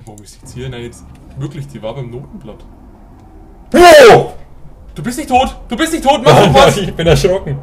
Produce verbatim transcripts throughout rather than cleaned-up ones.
Warum ist die Zier? Nein, jetzt wirklich, die war beim Notenblatt. Oh! Du bist nicht tot! Du bist nicht tot! Mach doch was! Ich bin erschrocken.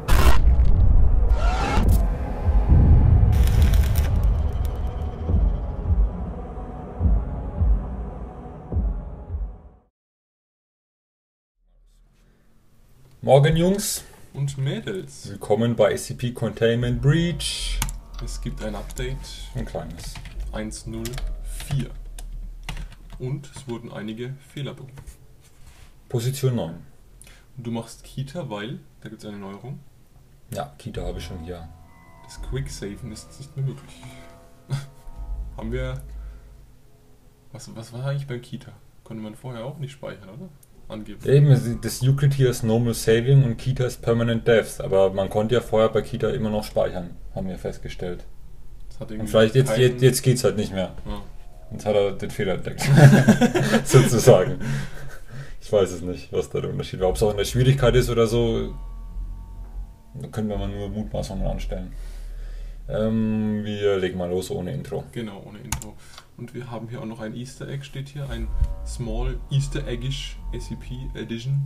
Morgen, Jungs. Und Mädels. Willkommen bei S C P Containment Breach. Es gibt ein Update. Ein kleines. eins null vier. Und es wurden einige Fehler behoben. Position neun. Und du machst Kita, weil da gibt es eine Neuerung. Ja, Kita habe ich schon hier. Das Quicksaven ist nicht mehr möglich. Haben wir... Was, was war eigentlich beim Kita? Konnte man vorher auch nicht speichern, oder? Angeben. Eben, das Euclid hier ist Normal Saving und Kita ist Permanent Death. Aber man konnte ja vorher bei Kita immer noch speichern, haben wir festgestellt. Das hat Und vielleicht jetzt, keinen... jetzt, jetzt geht's halt nicht mehr. Ja. Jetzt hat er den Fehler entdeckt. Sozusagen. Ich weiß es nicht, was da der Unterschied war. Ob es auch in der Schwierigkeit ist oder so, da können wir mal nur Mutmaßungen anstellen. Ähm, wir legen mal los ohne Intro. Genau, ohne Intro. Und wir haben hier auch noch ein Easter Egg, steht hier, ein Small Easter Eggish S C P Edition.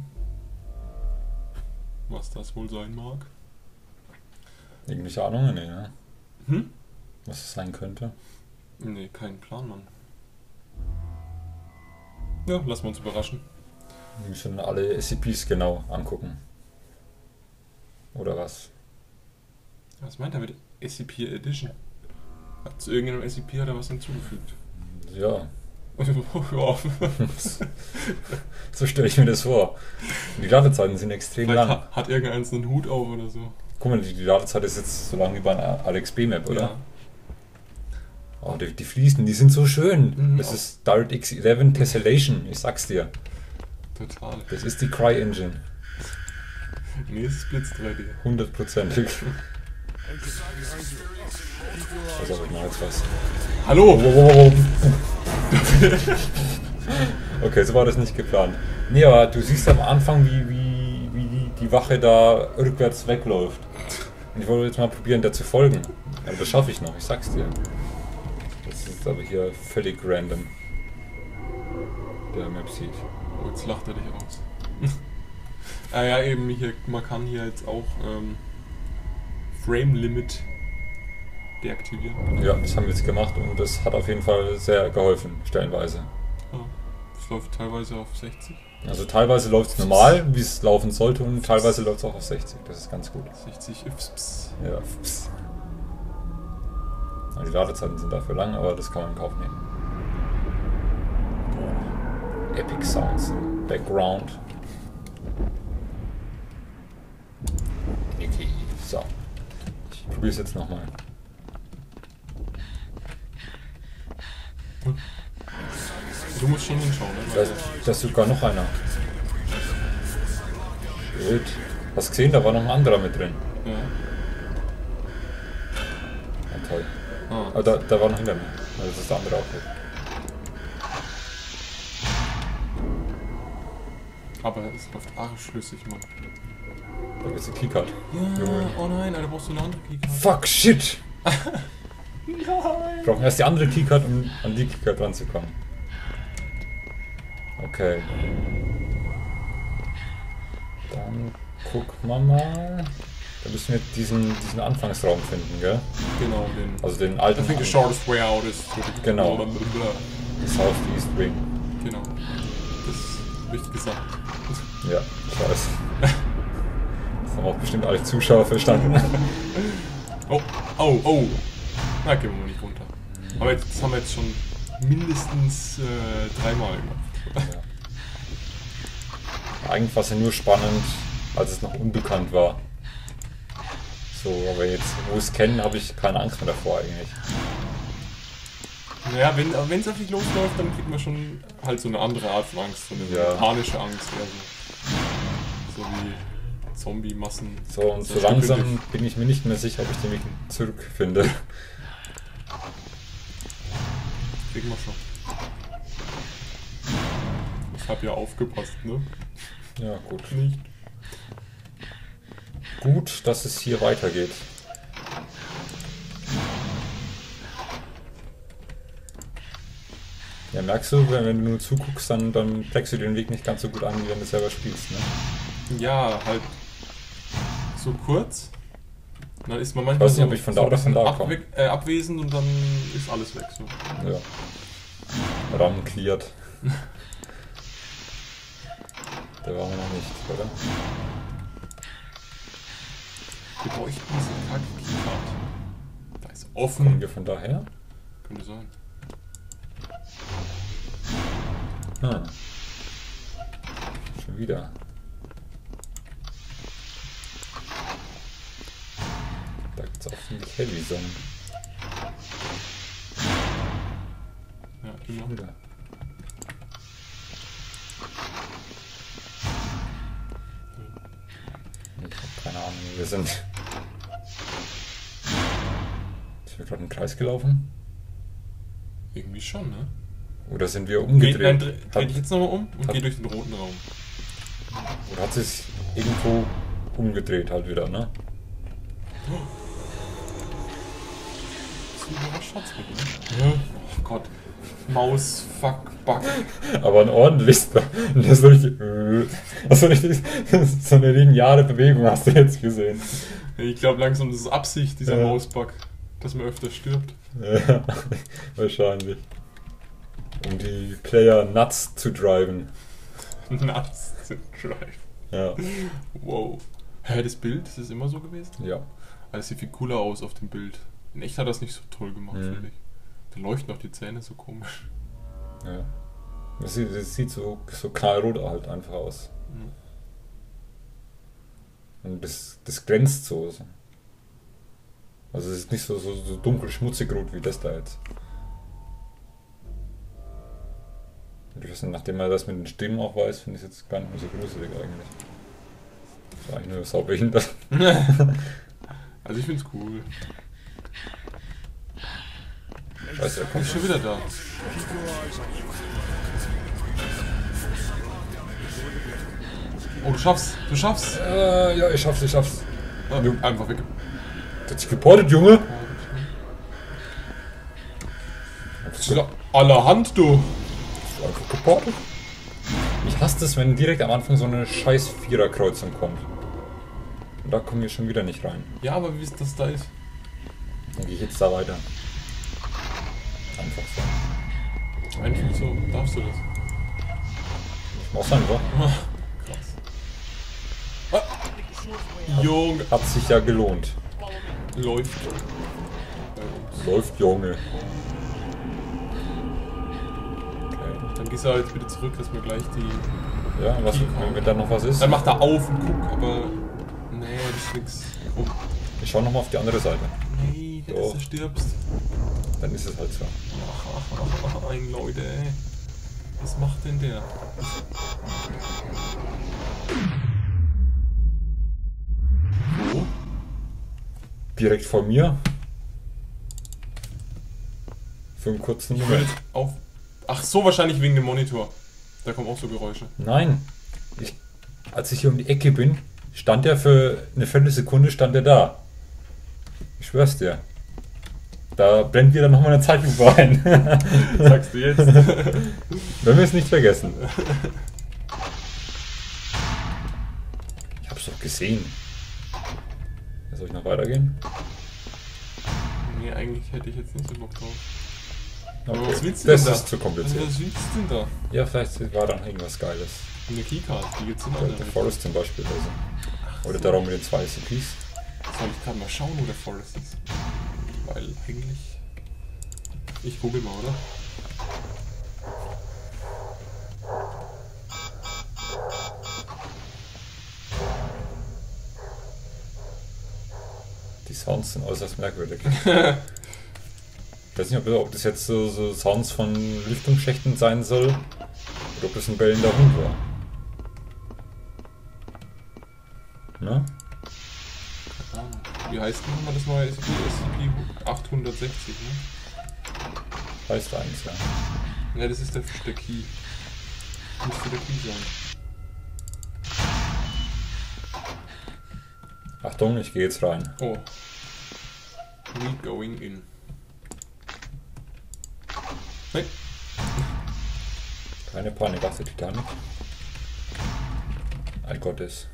Was das wohl sein mag. Irgendwelche Ahnungen? Nee, ne? Hm? Was es sein könnte? Nee, kein Plan, Mann. Ja, lassen wir uns überraschen. Wir müssen alle S C Ps genau angucken. Oder was? Was meint er mit S C P Edition? Hat zu irgendeinem S C P hat er was hinzugefügt? Ja. Ja. So stelle ich mir das vor. Die Ladezeiten sind extrem Vielleicht lang. hat, hat irgendeins einen Hut auf oder so. Guck mal, die, die Ladezeit ist jetzt so lang wie bei einer Alex B-Map, oder? Ja. Oh, die, die Fliesen, die sind so schön. Mhm, Das auch. ist DirectX elf Tessellation, ich sag's dir. Total. Das ist die Cry-Engine. Nee, es ist Blitz drei D. Hundertprozentig. Also, ich mach jetzt was. Hallo! Okay, so war das nicht geplant. Nee, aber du siehst am Anfang, wie, wie, wie die, die Wache da rückwärts wegläuft. Und ich wollte jetzt mal probieren, der zu folgen. Aber das schaffe ich noch, ich sag's dir. Das ist aber hier völlig random. Der Map sieht. Oh, jetzt lacht er dich aus. Ah ja, eben, hier, man kann hier jetzt auch ähm, Frame Limit deaktivieren. Ja, das haben wir jetzt gemacht und das hat auf jeden Fall sehr geholfen, stellenweise. Ja, es läuft teilweise auf sechzig. Also teilweise läuft es normal, wie es laufen sollte, und teilweise läuft es auch auf sechzig. Das ist ganz gut. sechzig F S. Ja. Pss. Die Ladezeiten sind dafür lang, aber das kann man in Kauf nehmen. Boah. Epic Sounds im Background. Okay, so. Ich probiere es jetzt nochmal. Du musst schon hinschauen, ne? Da ist, da ist sogar noch einer. Gut. Hast gesehen, da war noch ein anderer mit drin. Ja. Ja, toll. Ah. Aber da, da war noch hinter mir. Also das ist der andere auch gut. Aber es läuft arschschlüssig, Mann. Da gibt's eine Keycard. Ja, Junge. oh nein, da brauchst du eine andere Keycard. Fuck, shit! Nein! Wir brauchen erst die andere Keycard, um an die Keycard ranzukommen. Okay. Dann gucken wir mal. Da müssen wir diesen, diesen Anfangsraum finden, gell? Genau, den. Also den alten. I think the An- shortest way out is. Genau. Blablabla. Das Haus East Wing. Genau. Das ist richtig gesagt. Ja, ich weiß. Das haben auch bestimmt alle Zuschauer verstanden. Oh, oh, oh! Na, gehen wir mal nicht runter. Aber jetzt, das haben wir jetzt schon mindestens äh, dreimal gemacht. Ja. Eigentlich war es ja nur spannend, als es noch unbekannt war. So, aber jetzt, wo wir es kennen, habe ich keine Angst mehr davor eigentlich. Naja, wenn wenn es auf dich losläuft, dann kriegt man schon halt so eine andere Art von Angst, so eine Ja. panische Angst eher so. So wie Zombie-Massen. So, und so Das stimmt langsam wirklich. bin ich mir nicht mehr sicher, ob ich den Weg zurückfinde. Kriegen wir schon. Ich hab ja aufgepasst, ne? Ja, gut. Nicht. Gut, dass es hier weitergeht. Ja, merkst du, wenn, wenn du nur zuguckst, dann, dann checkst du den Weg nicht ganz so gut an, wie wenn du selber spielst, ne? Ja, halt so kurz. Und dann ist man Ich manchmal weiß nicht, so, ob ich von so da ein oder von bisschen da ab, komme. äh, abwesend und dann ist alles weg. So. Ja. Ram cleared. Der war mir noch nicht, oder? Wir bräuchten diese Kack-Keycard. Da ist Kommen offen. wir von daher? Könnte sein. Ah. Schon wieder. Da gibt's auch ziemlich Heavy Song. Ja, immer. Wieder. Ich hab keine Ahnung, wo wir sind. Sind wir gerade im Kreis gelaufen? Irgendwie schon, ne? Oder sind wir Geh, umgedreht? nein, dreh, dreh hat, dich jetzt nochmal um und hat- geh durch den roten Raum. oder hat sich irgendwo umgedreht halt wieder, ne? So überrascht hat's mich, ne? Oh Gott. Maus, fuck, bug. Aber ein ordentlichster. Das ist so richtig. Also richtig. So eine lineare Bewegung hast du jetzt gesehen. Ich glaube langsam, das ist Absicht, dieser Ja. Mausbug, dass man öfter stirbt. Ja, wahrscheinlich. Um die Player nuts zu driven. Nuts to drive. Ja. Wow. Hä, das Bild, ist das immer so gewesen? Ja. Aber das sieht viel cooler aus auf dem Bild. In echt hat das nicht so toll gemacht, Mhm. finde ich. Da leuchten auch die Zähne so komisch. Ja. Das sieht, das sieht so, so knallrot halt einfach aus. Mhm. Und das, das glänzt so. Also es ist nicht so, so, so dunkel schmutzig rot wie das da jetzt. Und ich weiß nicht, nachdem man das mit den Stimmen auch weiß, finde ich es jetzt gar nicht mehr so gruselig eigentlich. Das war eigentlich nur saubehindert. Also ich find's cool. Scheiße, da Ist kommt schon wieder da. Oh, du schaffst, du schaffst. Äh, ja, ich schaff's, ich schaff's. Ah, Du- einfach weg. Der hat sich geportet, Junge! Das ist ja allerhand, du. Einfach geportet. Ich hasse es, wenn direkt am Anfang so eine scheiß Viererkreuzung kommt. Und da kommen wir schon wieder nicht rein. Ja, aber wie ist das da ist? Dann gehe ich jetzt da weiter. Einfach so. Einfach so, darfst du das? Ich mach's einfach. Krass. Ah. Junge. Hat sich ja gelohnt. Läuft. Bei uns. Läuft, Junge. Okay. Dann gehst du halt wieder zurück, dass wir gleich die... Ja, was, wenn, wenn da noch was ist? Dann mach da auf und guck, aber... Nee, das ist nix. Oh. Ich schau nochmal auf die andere Seite. Nee, wenn Doch. du stirbst. Dann ist es halt so. Ein Leute, ey. Was macht denn der? Wo? Direkt vor mir. Für einen kurzen Ich würde Moment. jetzt auf... Ach so, wahrscheinlich wegen dem Monitor. Da kommen auch so Geräusche. Nein. Ich, als ich hier um die Ecke bin, stand er für eine Viertelsekunde stand er da. Ich schwör's dir. Da blendet wieder nochmal eine Zeitlupe ein. Sagst du jetzt? Wenn wir es nicht vergessen. Ich hab's doch gesehen. Soll ich noch weitergehen? Nee, eigentlich hätte ich jetzt nicht so Bock drauf. Okay. Aber was willst du Das denn da? ist zu kompliziert. Also, was willst du denn da? Ja, vielleicht war dann irgendwas Geiles. Eine Keycard, die gibt's in Der, anderen. der Forest zum Beispiel. Also. Oder so. der Raum mit den zwei S C Ps. Soll ich gerade mal schauen, wo der Forest ist? Weil eigentlich... Ich google mal, oder? Die Sounds sind äußerst merkwürdig. Ich weiß nicht, ob, ob das jetzt so, so Sounds von Lüftungsschächten sein soll oder ob das ein bellender Hund war. Ne? Keine Ahnung. Wie heißt denn nochmal das neue S C P? S C P achthundertsechzig, ne? Heißt eins, ja. Ja, das ist der, der Key. Müsste der Key sein. Achtung, ich gehe jetzt rein. Oh. We going in. Nein. Keine Panik auf der Titanic. I got this.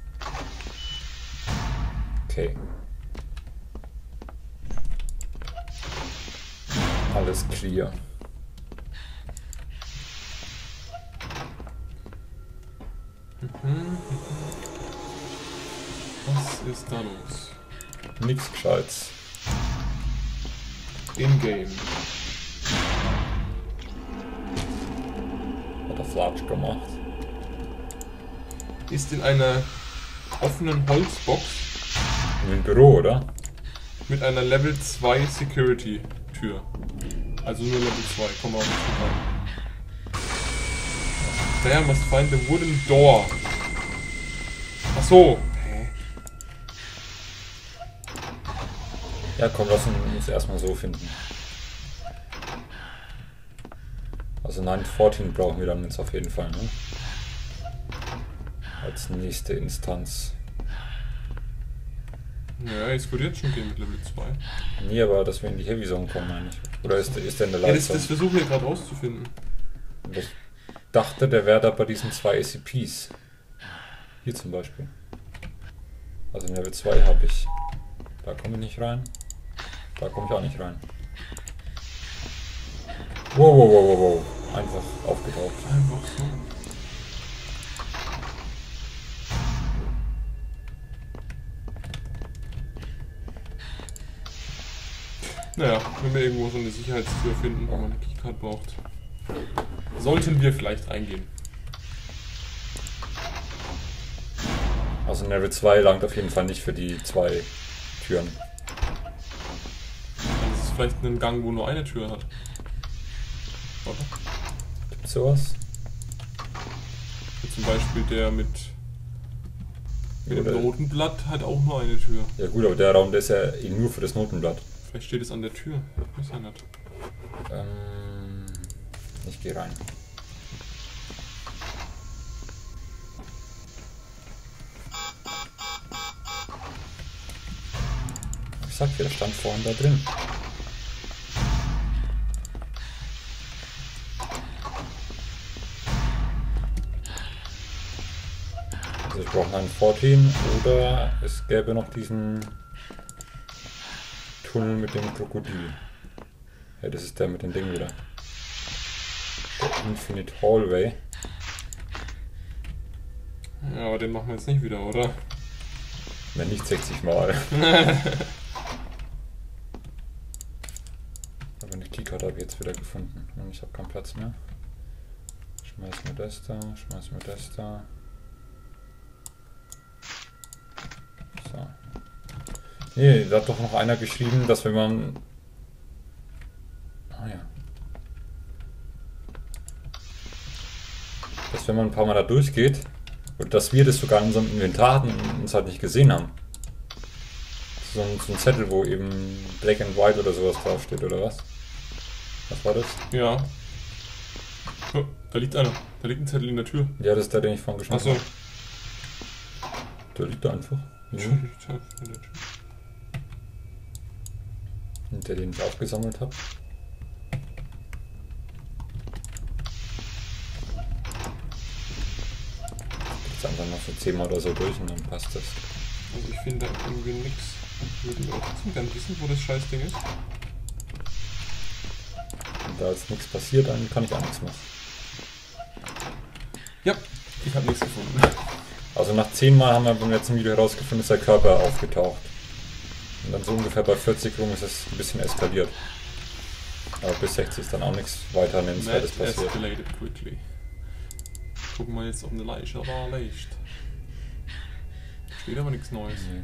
Okay. Alles clear. Was ist da los? Nix Gescheites. In-game. Hat er Flatsch gemacht. Ist in einer offenen Holzbox Im Büro, oder? mit einer Level zwei Security Tür. Also nur Level zwei, kommen wir auch nicht rein. There must find the wooden door. Ach so. Hä? Ja, komm, lass uns erstmal so finden. Also neun vierzehn brauchen wir dann jetzt auf jeden Fall, ne? Als nächste Instanz. Ja, es würde jetzt schon gehen mit Level zwei. Nee, aber dass wir in die Heavy Zone kommen, meine ich. Oder ist, ist der in der Ja, Light das, Zone? das versuchen wir gerade rauszufinden. Ich dachte, der wäre da bei diesen zwei A C Ps. Hier zum Beispiel. Also in Level zwei habe ich. Da komme ich nicht rein. Da komme ich auch nicht rein. Wow, wow, wow, wow, wow. Einfach aufgetaucht. Einfach so. Naja, wenn wir irgendwo so eine Sicherheitstür finden, wo man eine Keycard braucht, sollten wir vielleicht reingehen. Also in Level zwei langt auf jeden Fall nicht für die zwei Türen. Das ist vielleicht ein Gang, wo nur eine Tür hat. Oder? Gibt's sowas? Wie zum Beispiel der mit, mit dem Oder- Notenblatt hat auch nur eine Tür. Ja gut, aber der Raum, der ist ja eh nur für das Notenblatt. Vielleicht steht es an der Tür. Weiß ja nicht. Ähm, ich gehe rein. Ich sag dir, der stand vorhin da drin. Also ich brauche einen vierzehn oder es gäbe noch diesen Tunnel mit dem Krokodil. Ja, das ist der mit dem Ding wieder. Der Infinite Hallway. Ja, aber den machen wir jetzt nicht wieder, oder? Wenn nicht sechzig Mal. Aber eine Keycard habe ich jetzt wieder gefunden. Und ich habe keinen Platz mehr. Schmeiß mir das da, schmeiß mir das da. So. Nee, da hat doch noch einer geschrieben, dass wenn man... Ah ja. Dass wenn man ein paar Mal da durchgeht, oder dass wir das sogar in unserem Inventar hatten und uns halt nicht gesehen haben. So ein, so ein Zettel, wo eben Black and White oder sowas draufsteht, oder was? Was war das? Ja. Oh, da liegt einer. Da liegt ein Zettel in der Tür. Ja, das ist der, den ich vorhin geschnappt Achso. habe. Der liegt da einfach. Ja. In der Tür. Und der, den ich aufgesammelt habe. Jetzt einfach noch so zehnmal oder so durch und dann passt das. Also ich finde da irgendwie nichts. Würden wir auch trotzdem gerne wissen, wo das Scheißding ist. Und da jetzt nichts passiert, dann kann ich auch nichts machen. Ja, ich habe nichts gefunden. Also nach zehn Mal haben wir beim letzten Video herausgefunden, ist der Körper aufgetaucht. Und dann so ungefähr bei vierzig rum ist es ein bisschen eskaliert. Aber bis sechzig ist dann auch nichts weiter nennenswertes That passiert. escalated quickly. Gucken wir jetzt, ob eine Leiche da liegt. Steht aber nichts Neues. Nee.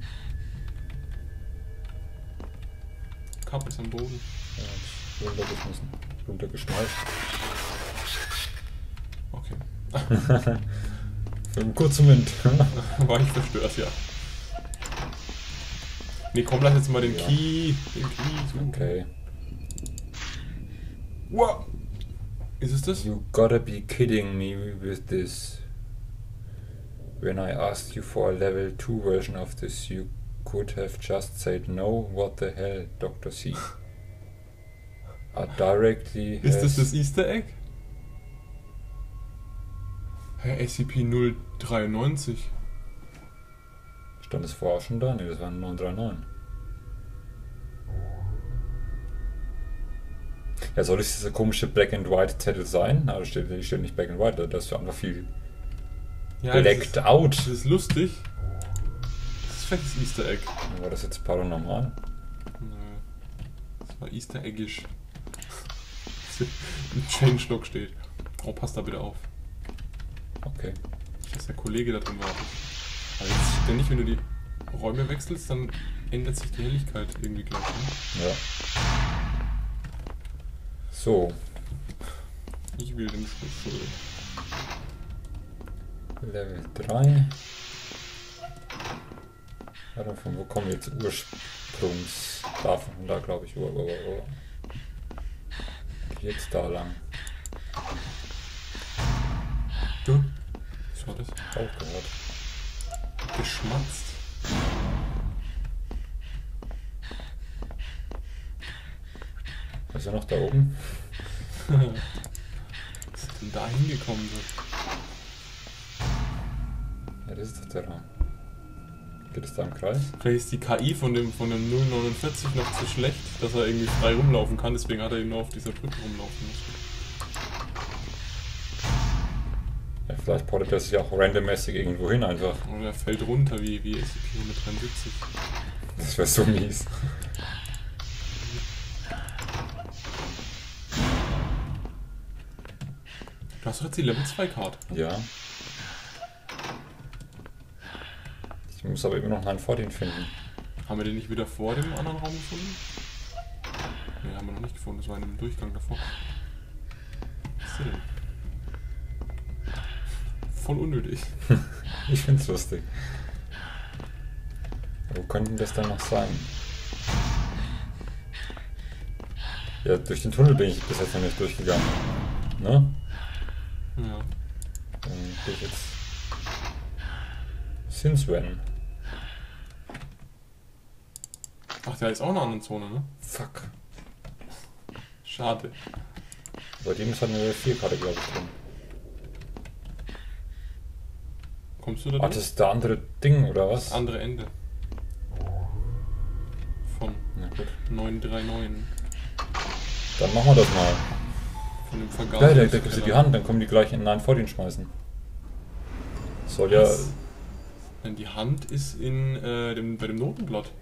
Cup ist am Boden. Ja, ich runtergeschmissen. Runtergeschmeißt. Okay. Für einen kurzen Moment. War ich verstört, ja. Nee, komm, lass jetzt mal den Ja. Key. Den Key suchen. Okay. Wow. Ist es das? You gotta be kidding me with this. When I asked you for a level two version of this, you could have just said no. What the hell, Doctor C? I directly Ist das has- das Easter Egg? Hä, S C P null dreiundneunzig. Stand das vorher auch schon da? Ne, das war neun drei neun. Ja, soll es dieser komische Black and White Zettel sein? Na, da steht, da steht nicht Black and White, da ist einfach viel Ja, blacked das ist, out. Das ist lustig. Das ist vielleicht das Easter Egg. War das jetzt paranormal? Nö. Das war Easter Eggisch. Ein Changelog steht. Oh, passt da bitte auf. Okay. Dass der Kollege da drin wartet. Aber jetzt ständig, wenn du die Räume wechselst, dann ändert sich die Helligkeit irgendwie gleich. Ne? Ja. So. Ich will den Schlüssel. Level drei. Warte, von wo kommen jetzt Ursprungs... Davon da, glaube ich. Oh, oh, oh. Jetzt da lang. Du? Was war das? Auch gehört. Geschmatzt. Ist er noch da oben? Was ist denn da hingekommen? Ja, das ist doch der Raum. Geht es da im Kreis? Vielleicht ist die K I von dem, von dem null neunundvierzig noch zu schlecht, dass er irgendwie frei rumlaufen kann, deswegen hat er ihn nur auf dieser Brücke rumlaufen müssen. Ja, vielleicht portet er sich auch randommäßig irgendwo hin einfach. Oder er fällt runter wie, wie S C P hundertdreiundsiebzig. Das wäre so mies. Du hast doch jetzt die Level zwei Karte. Ja. Ich muss aber immer noch einen vor den finden. Haben wir den nicht wieder vor dem anderen Raum gefunden? Ne, haben wir noch nicht gefunden, das war in einem Durchgang davor. Was ist der denn? Voll unnötig. Ich find's lustig. Wo könnte das dann noch sein? Ja, durch den Tunnel bin ich bis jetzt noch nicht durchgegangen. Ne? Ja. Dann bin ich jetzt... Since when? Ach, der ist auch in einer anderen Zone, ne? Fuck. Schade. Bei dem ist halt eine vier Karte, glaube ich, drin. Kommst du da Ah, durch? das ist der andere Ding, oder was? Das andere Ende. Von Na gut. neun drei neun. Dann machen wir das mal. Von dem Ja, Vergaser. da, da gibst du die Hand, dann kommen die gleich in einen vor den schmeißen. Soll ja... Was? Nein, die Hand ist in, äh, dem, bei dem Notenblatt.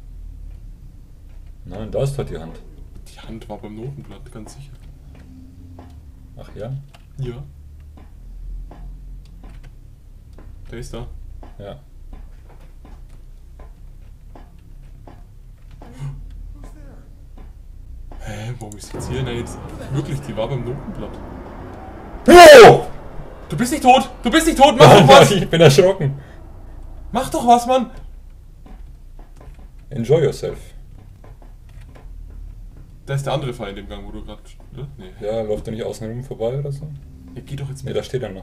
Nein, da ist doch die Hand. Die Hand war beim Notenblatt, ganz sicher. Ach ja? Ja. Der ist da. Ja. Hä, warum ist jetzt hier? Nein, jetzt wirklich, die war beim Notenblatt. Wow! Du bist nicht tot! Du bist nicht tot! Mach doch was! Ich bin erschrocken. Mach doch was, Mann! Enjoy yourself. Da ist der andere Fall in dem Gang, wo du gerade... Oder? Nee. Ja, läuft er nicht außen rum vorbei oder so? Ja, geh doch jetzt Ne, mit. da steht er noch.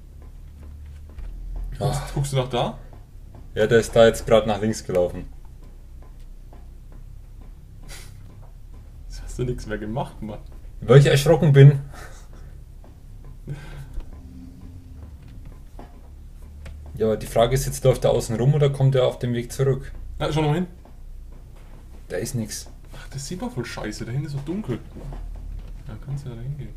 Guckst, Ah. guckst du nach da? Ja, der ist da jetzt gerade nach links gelaufen. Jetzt hast du nichts mehr gemacht, Mann. Weil ich erschrocken bin. Ja, aber die Frage ist jetzt, läuft er außen rum oder kommt er auf dem Weg zurück? Na, schau noch mal hin. Da ist nichts. Ach, das sieht man voll scheiße. Da hinten ist so dunkel. Da kannst du ja da hingehen.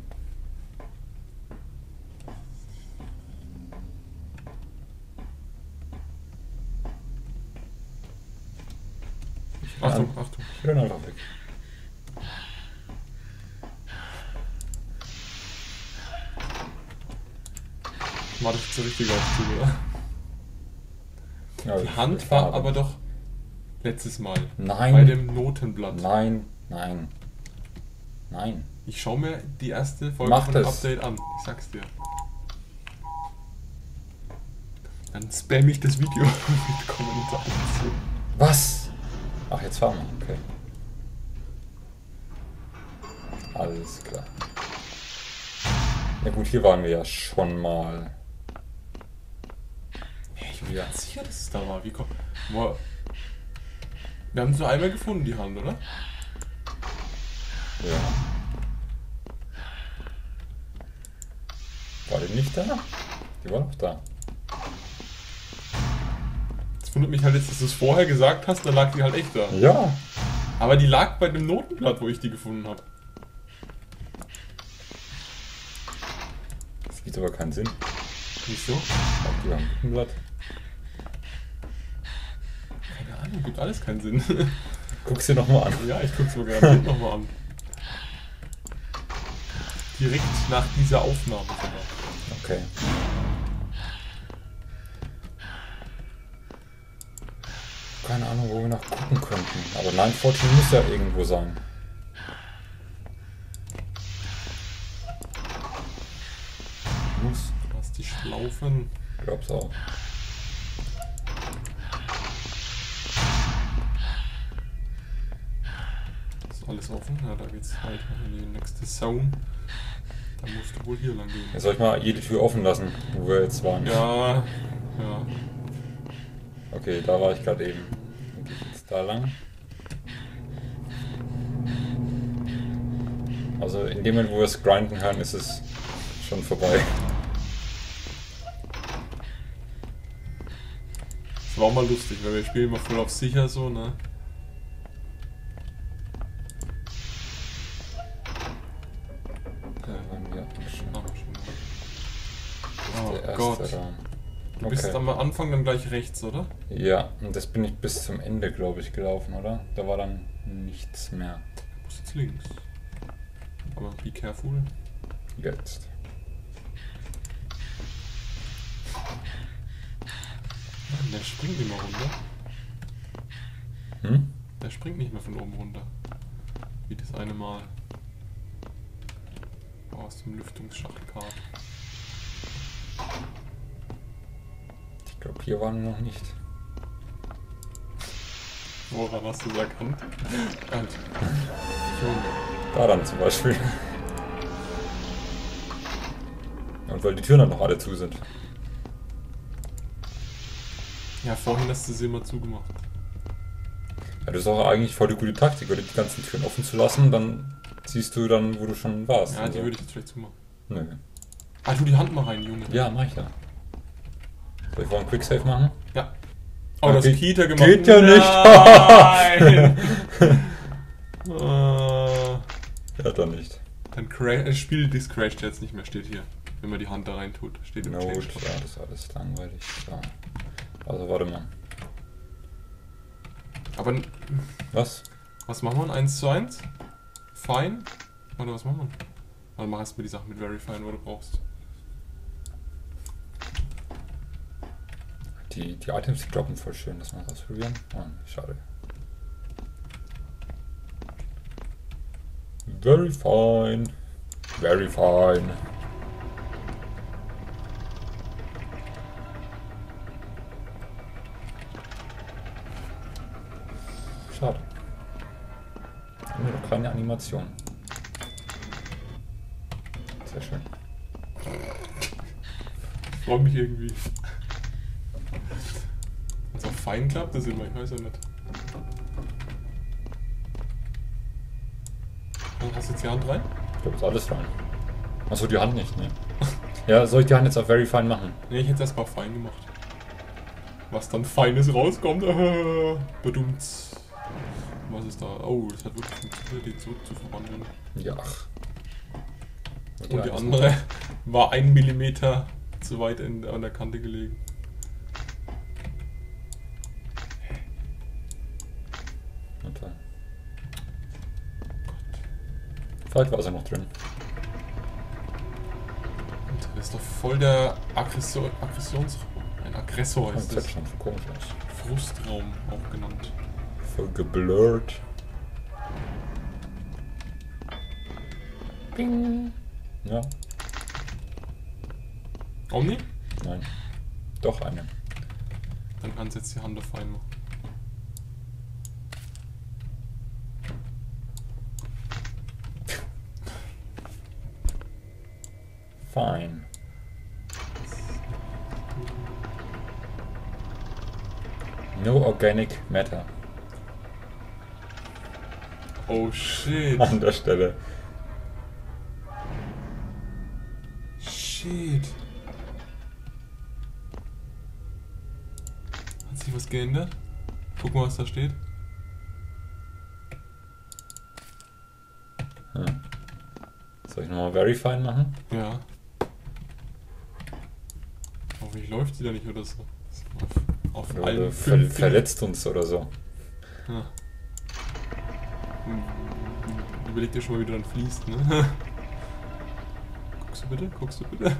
Achtung, Achtung. Ich renn einfach weg. War das jetzt der richtige Aufzug, oder? Ja, Die ich- Hand ich war fahre. aber doch letztes Mal. Nein. Bei dem Notenblatt. Nein, nein. Nein. Ich schau mir die erste Folge Mach von dem das. Update an. Ich sag's dir. Dann spam ich das Video mit Kommentaren zu. Was? Ach, jetzt fahren wir. Okay. Alles klar. Na gut, hier waren wir ja schon mal. Hey, ich bin mir ganz sicher, dass es da war. Wie kommt. Boah. Wir haben es nur einmal gefunden, die Hand, oder? Ja. War die nicht da? Die war noch da. Das wundert mich halt jetzt, dass du es vorher gesagt hast, dann lag die halt echt da. Ja. Aber die lag bei dem Notenblatt, wo ich die gefunden habe. Das gibt aber keinen Sinn. Wieso? Auf die Notenblatt. Keine Ahnung, gibt alles keinen Sinn. Guck's dir nochmal an. Ja, ich guck's mir garantiert nochmal an. Direkt nach dieser Aufnahme sogar. Okay. Keine Ahnung, wo wir noch gucken könnten. Aber neun vierzehn muss ja irgendwo sein. Muss. Du hast die Schlaufen. Ich glaub's auch. Ist alles offen? Ja, da geht's weiter in die nächste Zone. Da musst du wohl hier lang gehen. Jetzt soll ich mal jede Tür offen lassen, wo wir jetzt waren. Ja, ja. Okay, da war ich gerade eben. Dann gehe ich jetzt da lang. Also in dem Moment, wo wir es grinden können, ist es schon vorbei. Das war auch mal lustig, weil wir spielen immer voll auf sicher so, ne? Da waren wir schon. Ah, schon. Das ist Oh der erste Gott. Raum. Du bist Okay. am Anfang dann gleich rechts, oder? Ja, und das bin ich bis zum Ende, glaube ich, gelaufen, oder? Da war dann nichts mehr. Du musst jetzt links. Aber be careful. Jetzt. Mann, der springt nicht mehr runter. Hm? Der springt nicht mehr von oben runter. Wie das eine Mal. Oh, aus dem Lüftungsschachtkarten. Ich glaube, hier waren wir noch nicht. Woran hast du es erkannt? Halt. Schon. Da dann zum Beispiel. Und weil die Türen dann noch alle zu sind. Ja, vorhin hast du sie immer zugemacht. Ja, das ist auch eigentlich voll die gute Taktik, oder die ganzen Türen offen zu lassen, dann siehst du dann, wo du schon warst. Ja, die so. würde ich jetzt vielleicht zumachen. Nö. Ah, tu die Hand mal rein, Junge. Ja, mach ich ja. Soll ich mal einen Quicksave machen? Ja. Oh, Ja, das geht- Kita gemacht. geht ja Nein! äh, Ja, dann nicht. dann cra das Spiel, das crasht jetzt nicht mehr, steht hier. Wenn man die Hand da rein tut. Steht im Note, Change. ja, das ist alles langweilig. So. Also warte mal. Aber n- Was? was machen wir? eins zu eins? Fine? Oder was machen wir? Dann mach erst mal die Sachen mit Verifying, wo du brauchst. Die, die Items, die droppen voll schön. Lass mal das ausprobieren. Ah, schade. Very fine. Very fine. Schade. Haben wir noch keine Animation. Sehr schön. Ich freu mich irgendwie. Wenn es auch fein klappt, das immer, ich weiß ja nicht. Dann hast du jetzt die Hand rein? Ich glaube, ist alles rein. Achso, die Hand nicht, ne? Ja, soll ich die Hand jetzt auf Very Fine machen? Ne, ich hätte es erstmal fein gemacht. Was dann Feines rauskommt, äh, bedummt. Was ist da? Oh, das hat wirklich funktioniert, die zurück zu verwandeln. Ja, ach. Und die andere war ein Millimeter zu weit in, an der Kante gelegen. Okay. Vielleicht war sie noch drin. Und das ist doch voll der Aggressor, Aggressionsraum. Ein Aggressor Das ist sieht das. schon so komisch aus. Frustraum auch genannt. Voll geblurrt. Bing. Ja, Omni? nein. Doch eine. Dann kannst du jetzt die Hand auf fein machen. Fine. No organic matter. Oh shit. An der Stelle. Shit. was geändert. Guck mal, was da steht. Hm. Soll ich nochmal Verify machen? Ja. Hoffentlich läuft sie da nicht oder so. Auf, auf Oder allen ver fünf verletzt uns oder so. Ja. Hm, Überleg dir schon mal, wie du dann fließt, ne? Guckst du bitte? Guckst du bitte?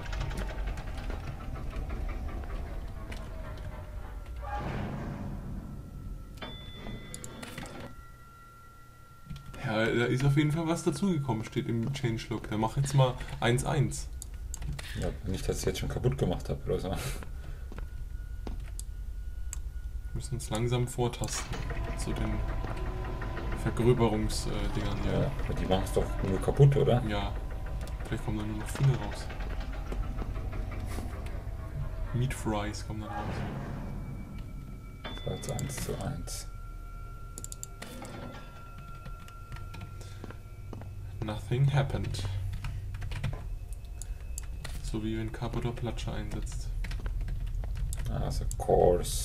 Ja, da ist auf jeden Fall was dazugekommen, steht im Changelog. Da mach jetzt mal eins eins. Ja, nicht, dass ich jetzt schon kaputt gemacht habe oder so. Wir müssen uns langsam vortasten zu den Vergröberungsdingern hier. Ja, aber die machen es doch nur kaputt, oder? Ja, vielleicht kommen dann nur noch Finger raus. Meat Fries kommen dann raus. Das eins zu eins. Nothing happened. So wie wenn Carpador Platscher einsetzt. Also Course.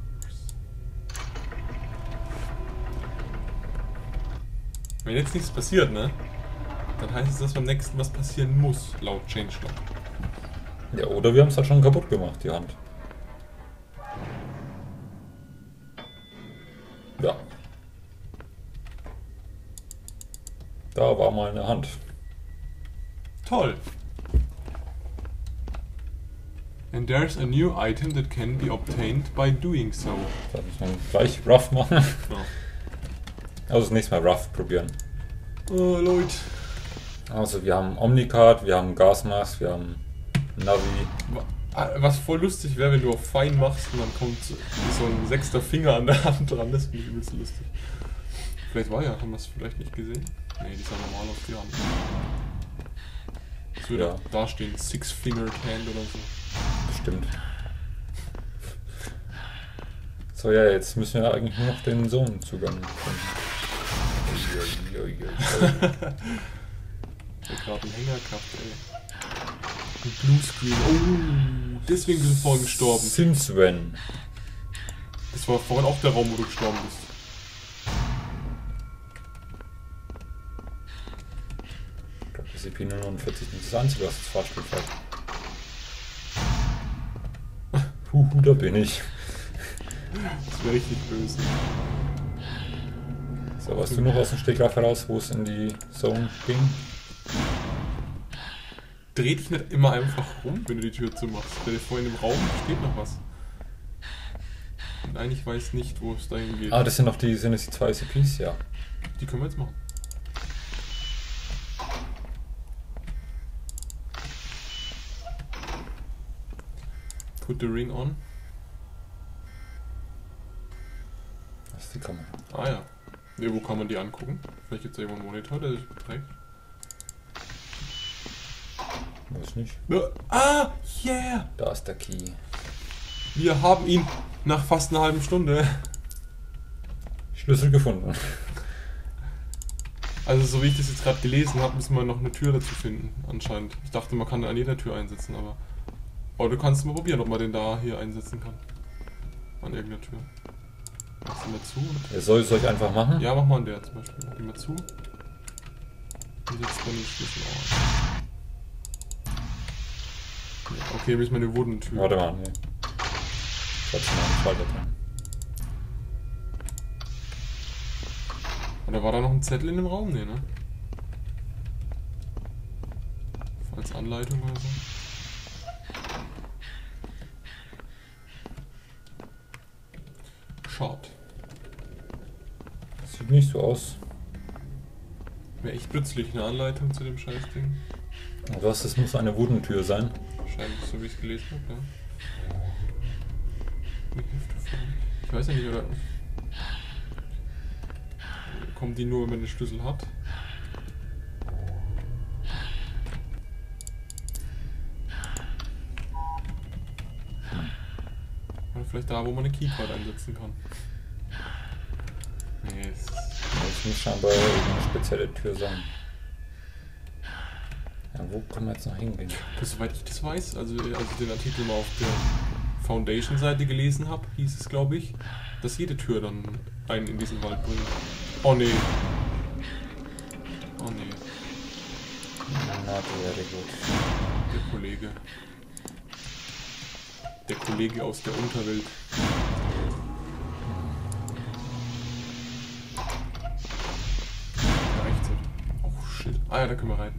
Wenn jetzt nichts passiert, ne? Dann heißt es, dass beim nächsten was passieren muss, laut Changelog. Ja, oder wir haben es halt schon kaputt gemacht, die Hand. Ja. Da war mal eine Hand. Toll! And there's a new item that can be obtained by doing so. Da müssen wir gleich Rough machen. Ja. Also das nächste Mal Rough probieren. Oh, Leute. Also wir haben Omnicard, wir haben Gasmask, wir haben Navi. Was voll lustig wäre, wenn du auf Fein machst und dann kommt so ein sechster Finger an der Hand dran. Das finde ich übelst lustig. Vielleicht war ja, haben wir es vielleicht nicht gesehen? Ne, die sah normal auf die Hand. Es würde Ja. da stehen, Six-Fingered Hand oder so. Bestimmt. So, ja, jetzt müssen wir eigentlich nur noch den Zonenzugang finden. Ich hab gerade einen Hänger gehabt, ey. Ein Bluescreen. Oh, deswegen bist du vorhin gestorben. Since when? Das war vorhin auch der Raum, wo du gestorben bist. Ich glaube, das E P neunundvierzig ist das einzige, was das Fahrstuhl fährt. Huhu, da bin ich. Das wäre richtig böse. So, weißt du noch aus dem Stegreif heraus, wo es in die Zone ging? Dreh dich nicht immer einfach rum, wenn du die Tür zumachst. Stell dir vor, in dem Raum steht noch was. Und eigentlich weiß nicht, wo es dahin geht. Ah, das sind noch die, sind es die zwei C Ps, ja. Die können wir jetzt machen. Put the ring on. Das ist die Kamera. Ah ja. Ne, wo kann man die angucken? Vielleicht gibt es irgendwo einen Monitor, der sich beträgt. Weiß nicht. Ah, yeah! Da ist der Key. Wir haben ihn nach fast einer halben Stunde. Schlüssel gefunden. Also so wie ich das jetzt gerade gelesen habe, müssen wir noch eine Tür dazu finden, anscheinend. Ich dachte, man kann an jeder Tür einsetzen, aber... Aber du kannst mal probieren, ob man den da hier einsetzen kann. An irgendeiner Tür. Machst du mal zu? Und Ja, soll, soll ich einfach machen? ja, mach mal an der zum Beispiel. Mach die mal zu. Und setzt dann den Schlüssel auf. Ja, okay, müssen wir eine Wodentür. Warte mal, nee. Trotzdem mal einen Schalter dran. Oder war da noch ein Zettel in dem Raum? Nee, ne? Als Anleitung oder so. Shot. Sieht nicht so aus. Wäre echt nützlich, eine Anleitung zu dem Scheißding. Was, das muss eine Wudentür sein. Wahrscheinlich, so wie ich es gelesen habe, ja. Eine Hälfte von. Ich weiß ja nicht, oder. Kommt die nur, wenn man den Schlüssel hat? Oder vielleicht da, wo man eine Keycard einsetzen kann. Nee, es Das muss scheinbar eine spezielle Tür sein. Ja, wo können wir jetzt noch hingehen? das, soweit ich das weiß, also als ich den Artikel mal auf der Foundation-Seite gelesen habe, hieß es, glaube ich, dass jede Tür dann einen in diesen Wald bringt. Oh nee. Oh nee. Na, wäre gut. Der Kollege. Der Kollege aus der Unterwelt. Da rechts. Oh shit. Ah ja, da können wir rein.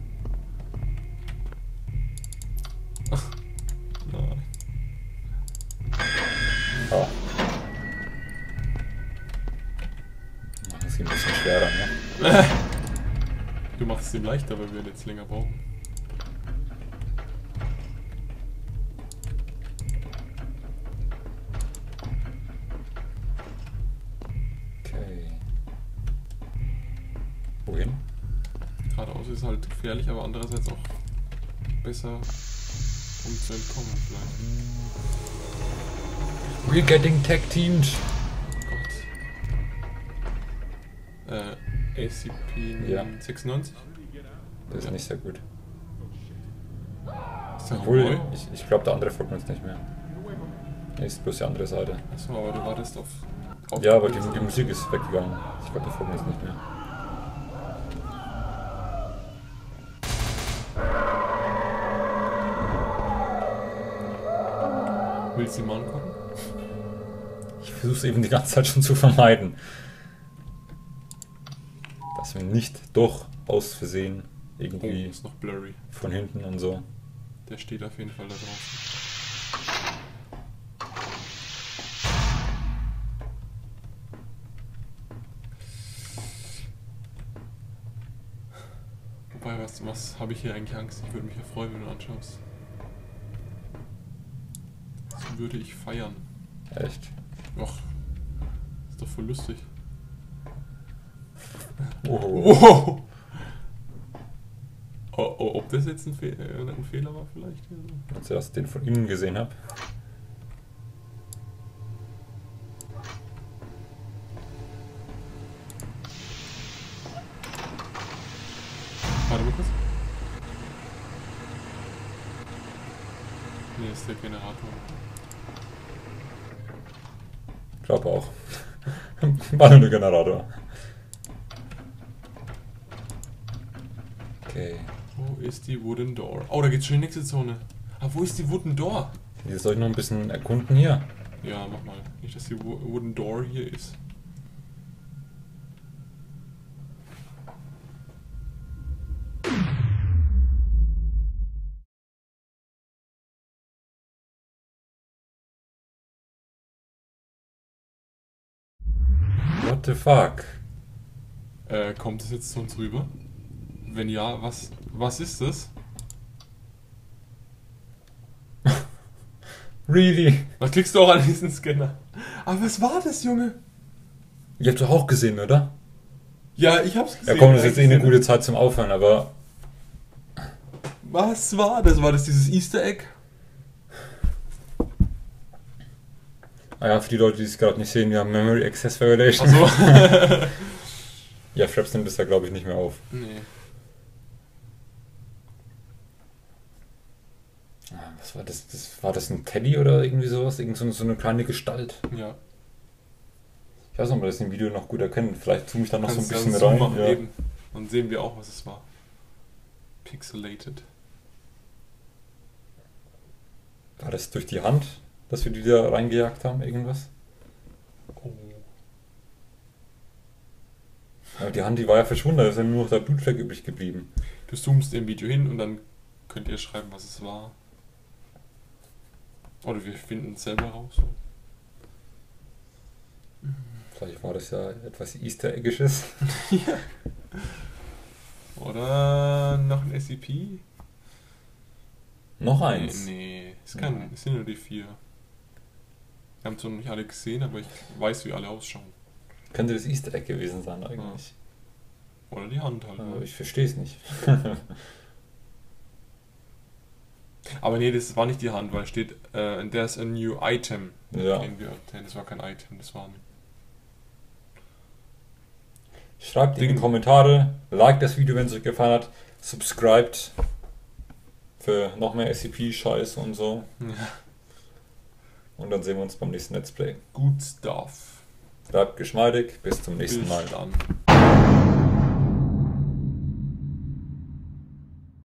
Ach. Nein. Oh. Das ist ein bisschen schwerer, ne? Du machst es ihm leichter, weil wir ihn jetzt länger brauchen. Okay. Wohin? Geradeaus ist halt gefährlich, aber andererseits auch besser, um zu entkommen vielleicht. We're getting tag-teamed. Oh Gott. Äh, A C P Ja. sechsundneunzig? Das ist Ja. nicht sehr gut. Ist der Obwohl, neu? ich, ich glaube, der andere folgt uns nicht mehr. Nee, ist bloß die andere Seite. Achso, aber du wartest auf... auf Ja, aber die, die Musik ist weggegangen. Ich glaube, der folgt uns nicht mehr. Willst du die mal angucken? Ich versuche es eben die ganze Zeit schon zu vermeiden. Dass wir nicht doch aus Versehen Oh, irgendwie ist noch blurry. von hinten und so. Der steht auf jeden Fall da draußen. Wobei, was, was habe ich hier eigentlich Angst? Ich würde mich ja freuen, wenn du anschaust. Das würde ich feiern. Echt? Och, ist doch voll lustig. Oh. Wow! Oh, oh, ob das jetzt ein, Fe äh, ein Fehler war vielleicht? Ja. Als ich erst den von innen gesehen habe. Warte mal kurz. Nee, ist der Generator. Ich glaube auch. War nur der Generator. Okay. Wo ist die Wooden Door? Oh, da geht's schon in die nächste Zone. Ah, wo ist die Wooden Door? Jetzt soll ich noch ein bisschen erkunden hier. Ja, mach mal. Nicht, dass die Wo- Wooden Door hier ist. What the fuck? Äh, kommt es jetzt zu uns rüber? Wenn ja, was, was ist das? Really? Was klickst du auch an diesen Scanner? Aber was war das, Junge? Ihr habt doch auch gesehen, oder? Ja, ich hab's Ja gesehen. komm, das ist jetzt eh eine gute Zeit zum Aufhören, aber... Was war das? War das dieses Easter Egg? Ah ja, für die Leute, die es gerade nicht sehen, wir haben Memory Access Violation. Achso. Ja, Fraps nimmt das da glaube ich nicht mehr auf. Nee. Ah, was war das? das? War das ein Teddy oder irgendwie sowas? Irgend so, so eine kleine Gestalt? Ja. Ich weiß nicht, ob wir das im Video noch gut erkennen. Vielleicht zoome ich da noch Kannst so du ein bisschen dann Zoom rein. machen, Ja. eben. Dann sehen wir auch, was es war. Pixelated. War das durch die Hand, dass wir die da reingejagt haben? Irgendwas? Oh. Aber die Hand, die war ja verschwunden, da ist ja nur noch der Blutfleck übrig geblieben. Du zoomst im Video hin und dann könnt ihr schreiben, was es war. Oder wir finden es selber raus. Vielleicht war das ja etwas Easter Eggisches. Ja. Oder noch ein S C P? Noch eins. Nee, nee. Es, kann, es sind nur die vier. Wir haben zwar noch nicht alle gesehen, aber ich weiß, wie alle ausschauen. Könnte das Easter Egg gewesen sein eigentlich. Oder die Hand halt. Aber ich verstehe es nicht. Aber nee, das war nicht die Hand, weil es steht, äh, there's a new item. Ja. Den wir obtained. Das war kein Item, das war ein... Schreibt in die Ding. Kommentare, liked das Video, wenn es euch gefallen hat, subscribt für noch mehr S C P-Scheiß und so. Ja. Und dann sehen wir uns beim nächsten Let's Play. Good stuff. Bleibt geschmeidig, bis zum nächsten Bis Mal. dann.